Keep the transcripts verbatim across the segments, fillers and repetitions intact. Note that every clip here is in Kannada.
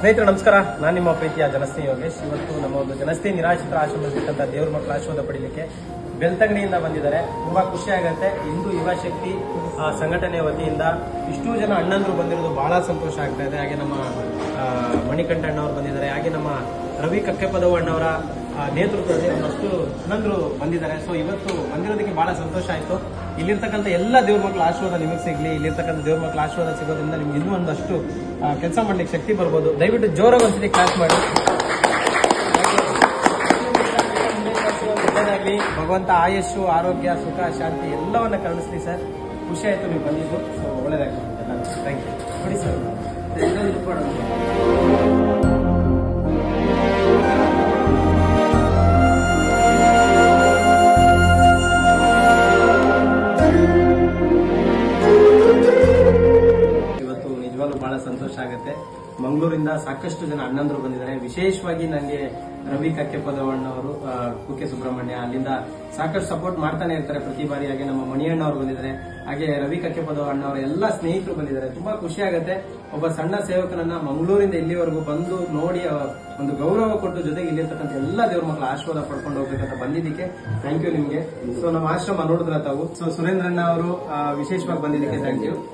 ಸ್ನೇಹಿತರೆ ನಮಸ್ಕಾರ, ನಾನು ನಿಮ್ಮ ಪ್ರೀತಿಯ ಜನಸ್ನೇಹಿ ಯೋಗೇಶ್. ಇವತ್ತು ನಮ್ಮ ಒಂದು ಜನಸ್ನೇಹಿ ನಿರಾಶ್ರಿತರ ಆಶ್ರಮದಲ್ಲಿರ್ತಕ್ಕಂಥ ದೇವ್ರ ಮಕ್ಕಳ ಆಶೀರ್ವಾದ ಪಡೀಲಿಕ್ಕೆ ಬೆಳ್ತಂಗಡಿಯಿಂದ ಬಂದಿದ್ದಾರೆ. ತುಂಬಾ ಖುಷಿ ಆಗುತ್ತೆ. ಹಿಂದೂ ಯುವ ಶಕ್ತಿ ಸಂಘಟನೆ ವತಿಯಿಂದ ಇಷ್ಟೂ ಜನ ಅಣ್ಣಂದ್ರು ಬಂದಿರೋದು ಬಹಳ ಸಂತೋಷ ಆಗ್ತಾ ಇದೆ. ಹಾಗೆ ನಮ್ಮ ಮಣಿಕಂಠ ಅಣ್ಣವ್ರು ಬಂದಿದ್ದಾರೆ. ಹಾಗೆ ನಮ್ಮ ರವಿ ಕಕ್ಕೆಪದವು ಅಣ್ಣವರ ನೇತೃತ್ವದಲ್ಲಿ ಒಂದಷ್ಟು ಅಣ್ಣಂದ್ರು ಬಂದಿದ್ದಾರೆ. ಸೊ ಇವತ್ತು ಬಂದಿರೋದಕ್ಕೆ ಬಹಳ ಸಂತೋಷ ಆಯ್ತು. ಇಲ್ಲಿರ್ತಕ್ಕಂಥ ಎಲ್ಲ ದೇವ್ರ ಮಕ್ಕಳ ಆಶೀರ್ವಾದ ನಿಮಗೆ ಸಿಗ್ಲಿ. ಇಲ್ಲಿರ್ತಕ್ಕಂಥ ದೇವ್ರ ಮಕ್ಕಳ ಆಶೀರ್ವಾದ ಸಿಗೋದ್ರಿಂದ ನಿಮ್ಗೆ ಇನ್ನೂ ಒಂದಷ್ಟು ಕೆಲಸ ಮಾಡ್ಲಿಕ್ಕೆ ಶಕ್ತಿ ಬರ್ಬೋದು. ದಯವಿಟ್ಟು ಜೋರಾಗಿ ಒಂದ್ಸತಿ ಕ್ಲಾಸ್ ಮಾಡಿ. ಒಳ್ಳೆದಾಗ್ಲಿ. ಭಗವಂತ ಆಯುಷು, ಆರೋಗ್ಯ, ಸುಖ, ಶಾಂತಿ ಎಲ್ಲವನ್ನ ಕರುಣಿಸ್ಲಿ ಸರ್. ಖುಷಿ ಆಯ್ತು ನೀವು ಬಂದಿದ್ದು. ಸೊ ಒಳ್ಳೆದಾಗ್ಲಿ. Thank you. ನೋಡಿ ಸರ್, ಇವತ್ತು ನಿಜವಾಗ್ಲೂ ಬಹಳ ಸಂತೋಷ ಆಗುತ್ತೆ. ಮಂಗಳೂರಿಂದ ಸಾಕಷ್ಟು ಜನ ಅಣ್ಣಂದ್ರು ಬಂದಿದ್ದಾರೆ. ವಿಶೇಷವಾಗಿ ನನಗೆ ರವಿ ಕಕ್ಕೆಪದವಣ್ಣವರು, ಕುಕ್ಕೆ ಸುಬ್ರಹ್ಮಣ್ಯ, ಅಲ್ಲಿಂದ ಸಾಕಷ್ಟು ಸಪೋರ್ಟ್ ಮಾಡ್ತಾನೆ ಇರ್ತಾರೆ ಪ್ರತಿ ಬಾರಿ. ಹಾಗೆ ನಮ್ಮ ಮಣಿಯಣ್ಣ ಅವರು ಬಂದಿದ್ದಾರೆ. ಹಾಗೆ ರವಿ ಕಕ್ಕೆಪದವ ಅಣ್ಣವರ ಎಲ್ಲ ಸ್ನೇಹಿತರು ಬಂದಿದ್ದಾರೆ. ತುಂಬಾ ಖುಷಿ ಆಗುತ್ತೆ. ಒಬ್ಬ ಸಣ್ಣ ಸೇವಕನನ್ನ ಮಂಗಳೂರಿಂದ ಇಲ್ಲಿವರೆಗೂ ಬಂದು ನೋಡಿ ಒಂದು ಗೌರವ ಕೊಟ್ಟು ಜೊತೆಗೆ ಇಲ್ಲಿರ್ತಕ್ಕಂಥ ಎಲ್ಲ ದೇವ್ರ ಮಕ್ಕಳ ಆಶೀರ್ವಾದ ಪಡ್ಕೊಂಡು ಹೋಗ್ಬೇಕಂತ ಬಂದಿದ್ದಕ್ಕೆ ಥ್ಯಾಂಕ್ ಯು ನಿಮ್ಗೆ. ಸೊ ನಮ್ಮ ಆಶ್ರಮ ನೋಡಿದ್ರ ತಾವು. ಸೊ ಸುರೇಂದ್ರಣ್ಣ ಅವರು ವಿಶೇಷವಾಗಿ ಬಂದಿದ್ದಕ್ಕೆ ಥ್ಯಾಂಕ್ ಯು.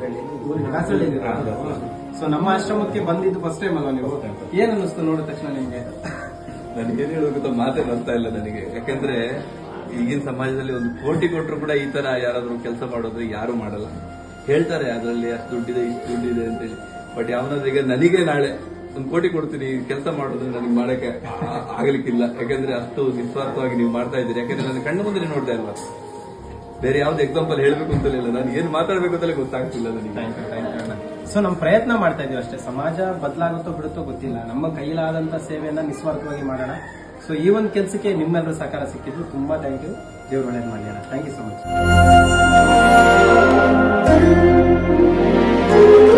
ಸೊ ನಮ್ಮ ಆಶ್ರಮಕ್ಕೆ ಬಂದಿದ್ದು ಫಸ್ಟ್ ಟೈಮ್ ಅಲ್ವಾ ನೀವು? ಏನ್ ಅನ್ನಿಸ್ತು ನೋಡಿದ ತಕ್ಷಣ ನಿಮ್ಗೆ? ನನಗೇನು ಹೇಳೋದು ಮಾತೇ ಬರ್ತಾ ಇಲ್ಲ ನನಗೆ. ಯಾಕಂದ್ರೆ ಈಗಿನ ಸಮಾಜದಲ್ಲಿ ಒಂದು ಕೋಟಿ ಕೊಟ್ಟರು ಕೂಡ ಈ ತರ ಯಾರಾದ್ರೂ ಕೆಲಸ ಮಾಡೋದು ಯಾರು ಮಾಡಲ್ಲ. ಹೇಳ್ತಾರೆ ಅದರಲ್ಲಿ ಅಷ್ಟು ದುಡ್ಡಿದೆ, ಇಷ್ಟು ದುಡ್ಡಿದೆ ಅಂತೇಳಿ. ಬಟ್ ಯಾವನಾದ್ರೂ ಈಗ ನನಗೆ ನಾಳೆ ಒಂದು ಕೋಟಿ ಕೊಡ್ತೀನಿ ಕೆಲಸ ಮಾಡೋದು ನನಗೆ ಮಾಡಕ್ಕೆ ಆಗ್ಲಿಕ್ಕಿಲ್ಲ. ಯಾಕಂದ್ರೆ ಅಷ್ಟು ನಿಸ್ವಾರ್ಥವಾಗಿ ನೀವು ಮಾಡ್ತಾ ಇದ್ದೀರಿ. ಯಾಕಂದ್ರೆ ನನ್ನ ಕಣ್ಣು ಮುಂದೆ ನೋಡ್ತಾ ಇಲ್ಲ. ಬೇರೆ ಯಾವ್ದು ಎಕ್ಸಾಂಪಲ್ ಹೇಳ್ಬೇಕು ಅಂತಲೇ ಇಲ್ಲ. ನಾನು ಏನ್ ಮಾತಾಡ್ಬೇಕು ಅಂತಲೇ ಗೊತ್ತಾಗ್ತಿಲ್ಲ ನನಗೆ. ಸೊ ನಮ್ಮ ಪ್ರಯತ್ನ ಮಾಡ್ತಾ ಇದೀವಿ ಅಷ್ಟೇ. ಸಮಾಜ ಬದಲಾಗುತ್ತೋ ಬಿಡುತ್ತೋ ಗೊತ್ತಿಲ್ಲ. ನಮ್ಮ ಕೈಲಾದಂತ ಸೇವೆಯನ್ನ ನಿಸ್ವಾರ್ಥವಾಗಿ ಮಾಡೋಣ. ಸೊ ಈ ಒಂದು ಕೆಲಸಕ್ಕೆ ನಿಮ್ಮೆಲ್ಲರೂ ಸಹಕಾರ ಸಿಕ್ಕಿದ್ದು ತುಂಬಾ ಥ್ಯಾಂಕ್ ಯು. ದೇವ್ರು ಒಳ್ಳೇದು ಮಾಡಿ. Thank you so much.